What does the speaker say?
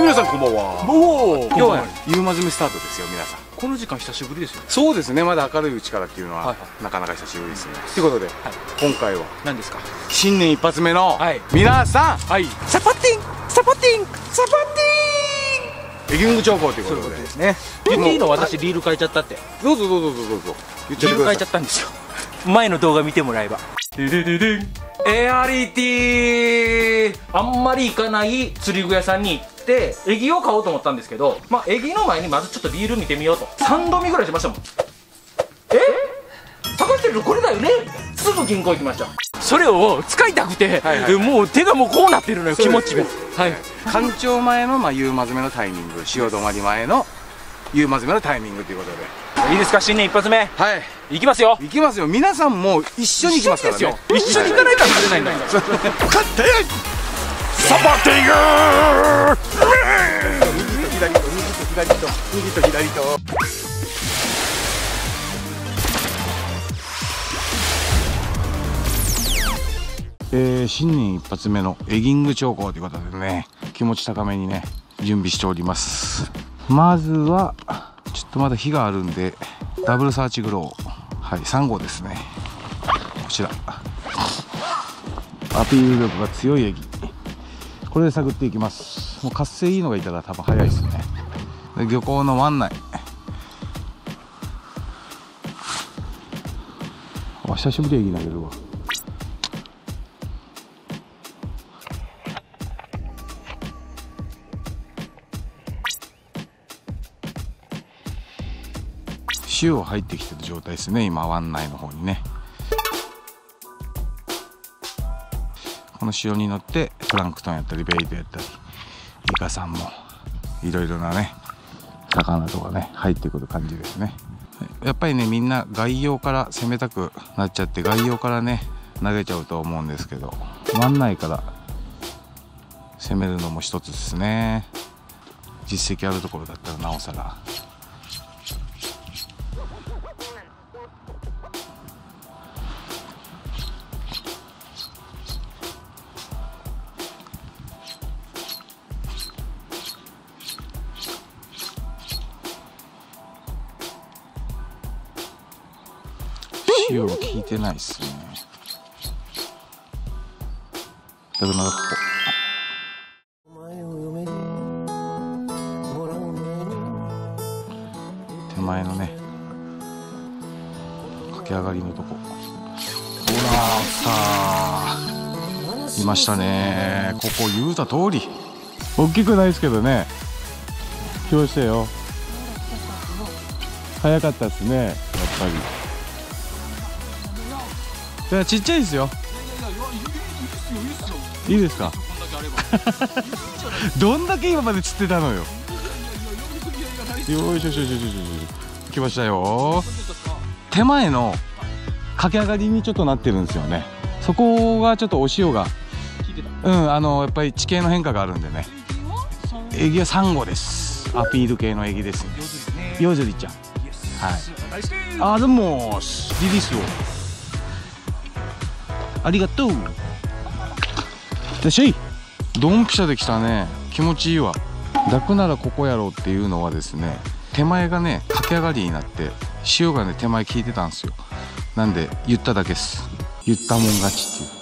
皆さんこんばんは。 おお、 今日は夕まずめスタートですよ皆さん。 この時間久しぶりですよね。 そうですね、まだ明るいうちからっていうのは、 はいはなかなか久しぶりですね。ということで、今回は何ですか。 新年一発目の、 はい皆さん、 はい。 サポッティングサポッティングサポッティングエギング兆候というそういうことで、 ことですね。言っていいの、私リール変えちゃったって。 どうぞどうぞどうぞどうぞ言っちゃってください。 リール変えちゃったんですよ。前の動画見てもらえば。エアリティ、あんまり行かない釣り具屋さんに行ってエギを買おうと思ったんですけど、まあエギの前にまずちょっとリール見てみようと。3度見ぐらいしましたもん。探してるのこれだよね。すぐ銀行行きました。それを使いたくて、もう手がもうこうなってるのよ、気持ちが。はい。 干潮前の夕まずめのタイミング、潮止まり前の夕まずめのタイミングということで、 いいですか、新年一発目。 はい、 行きますよ。 行きますよ。皆さんも一緒に行きますからね。 一緒に行かないと釣れないんだ。 勝ってサポッティング。 右と左と右と左と右と左と。新年一発目のエギング兆候ということでね、気持ち高めにね準備しております。まずはちょっとまだ火があるんでダブルサーチグロー、はい、3号ですね。こちらアピール力が強いエギ、これで探っていきます。もう活性いいのがいたら多分早いですね。で漁港の湾内、久しぶりエギ投げるわ。潮入ってきてる状態ですね、今湾内の方にね。この潮に乗ってプランクトンやったりベイトやったりイカさんもいろいろなね魚とかね入ってくる感じですね。やっぱりね、みんな外洋から攻めたくなっちゃって外洋からね投げちゃうと思うんですけど、湾内から攻めるのも一つですね。実績あるところだったらなおさら。潮は効いてないですね。だからまだここ手前のね駆け上がりのとこ、ほらさあいましたね。ここ言うた通り大きくないですけどね、来ましたよ。早かったですね、やっぱり。いやちっちゃいですよ。いいですか。どんだけ今まで釣ってたのよ。よいしょよいしょよいしょよいしょ。来ましたよ。手前の駆け上がりにちょっとなってるんですよね。そこがちょっとお潮がやっぱり地形の変化があるんでね。エギはサンゴです。アピール系のエギですね。ヨズリちゃん、はい。でもリリースをありがとう。いらっしゃい。ドンピシャできたね。気持ちいいわ。抱くならここやろうっていうのはですね、手前がね駆け上がりになって潮がね手前効いてたんですよ。なんで言っただけです。言ったもん勝ちっていう。